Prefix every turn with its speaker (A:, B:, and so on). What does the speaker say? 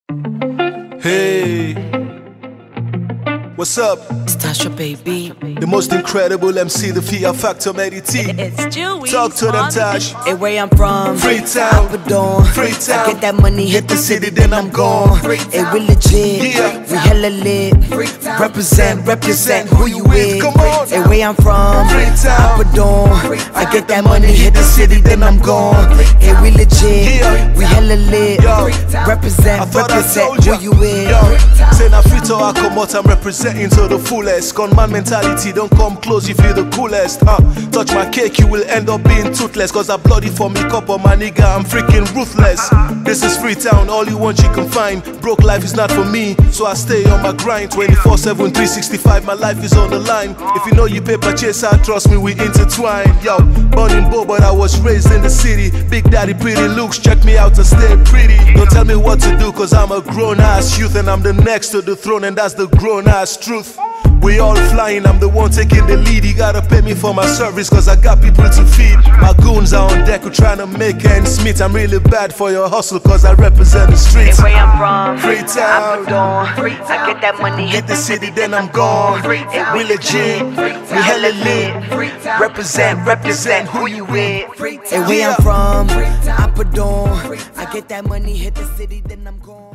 A: Hey, what's up?
B: It's Tasha, baby.
A: The most incredible MC, the Fear Factor, Medity.
B: It's Chewy.
A: Talk to them, Tash.
B: Hey, where I'm from,
A: Freetown.
B: Upper
A: Freetown.
B: I get that money, hit the city, then I'm gone. Hey, we legit,
A: Yeah.
B: we hella lit. Represent who you with.
A: Come on.
B: Hey, where I'm from,
A: Freetown.
B: Upper I get that money, hit the city, then I'm gone. Hey, we legit,
A: Yeah.
B: we hella lit.
A: Yo. I
B: Represent
A: thought I told
B: who
A: ya.
B: you with.
A: Yo, say na free to I come out, I'm representing to the fullest. Gunman mentality, don't come close, you feel the coolest. Touch my cake, you will end up being toothless. Cause I bloody for me cup of my nigga, I'm freaking ruthless. This is Freetown, all you want you can find. Broke life is not for me, so I stay on my grind. 24/7, 365, my life is on the line. If you know you paper chaser, trust me, we intertwine. Yo, born in Bo, but I was raised in the city. Big daddy, pretty looks, check me out to stay pretty. Don't tell me what to do, cause I'm a grown-ass youth. And I'm the next to the throne, and that's the grown-ass truth. We all flying, I'm the one taking the lead. You gotta pay me for my service, cause I got people to feed. My goons are on deck, we're trying to make ends meet. I'm really bad for your hustle, cause I represent the streets.
B: Hey, where I'm from,
A: Freetown.
B: I get that money,
A: Hit the city, then I'm gone. Hey, we legit, we hella lit. Represent who you with.
B: Hey, where I'm from, Upper I get that money, hit the city, then I'm gone.